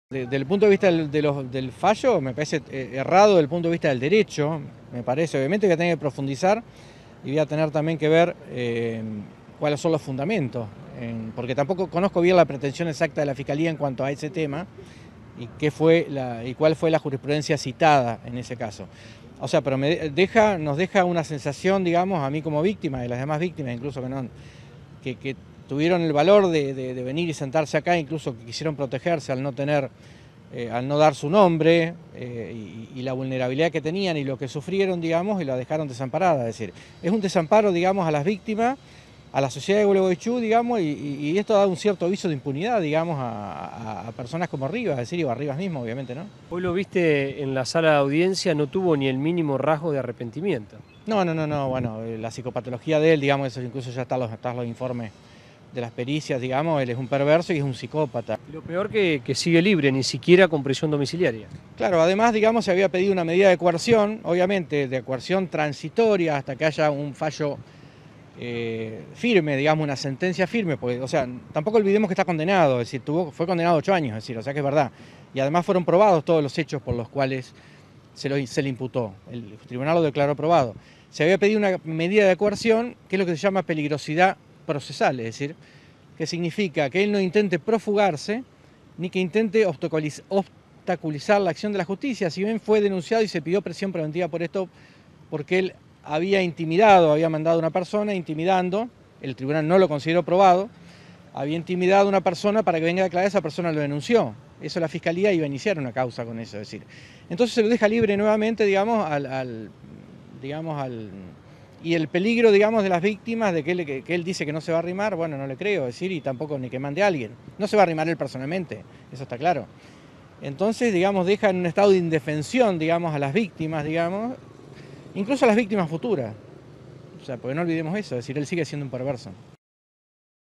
Desde el punto de vista del fallo, me parece errado desde el punto de vista del derecho, me parece. Obviamente voy a tener que profundizar y voy a tener también que ver cuáles son los fundamentos, porque tampoco conozco bien la pretensión exacta de la Fiscalía en cuanto a ese tema y cuál fue la jurisprudencia citada en ese caso. O sea, pero nos deja una sensación, digamos, a mí como víctima y las demás víctimas, incluso que tuvieron el valor de venir y sentarse acá, incluso que quisieron protegerse al no dar su nombre y la vulnerabilidad que tenían y lo que sufrieron, digamos, y la dejaron desamparada. Es decir, es un desamparo, digamos, a las víctimas, a la sociedad de Gualeguaychú, digamos, y esto da un cierto aviso de impunidad, digamos, a personas como Rivas, es decir, y a Rivas mismo, obviamente, ¿no? Hoy lo viste en la sala de audiencia, no tuvo ni el mínimo rasgo de arrepentimiento. No, bueno, la psicopatología de él, digamos, eso incluso ya están los informes de las pericias, digamos, él es un perverso y es un psicópata. Y lo peor que sigue libre, ni siquiera con prisión domiciliaria. Claro, además, digamos, se había pedido una medida de coerción, obviamente de coerción transitoria hasta que haya un fallo firme, digamos, una sentencia firme, porque, o sea, tampoco olvidemos que está condenado, es decir, fue condenado a 8 años, es decir, o sea que es verdad. Y además fueron probados todos los hechos por los cuales se le imputó, el tribunal lo declaró probado. Se había pedido una medida de coerción, que es lo que se llama peligrosidad procesal, es decir, que significa que él no intente profugarse, ni que intente obstaculizar la acción de la justicia. Si bien fue denunciado y se pidió prisión preventiva por esto, porque él había mandado a una persona intimidando, el tribunal no lo consideró probado, había intimidado a una persona para que venga a declarar, esa persona lo denunció. Eso la Fiscalía iba a iniciar una causa con eso, es decir. Entonces se lo deja libre nuevamente, digamos, y el peligro, digamos, de las víctimas, de que él dice que no se va a arrimar, bueno, no le creo, es decir, y tampoco ni que mande a alguien. No se va a arrimar él personalmente, eso está claro. Entonces, digamos, deja en un estado de indefensión, digamos, a las víctimas, digamos, incluso a las víctimas futuras. O sea, porque no olvidemos eso, es decir, él sigue siendo un perverso.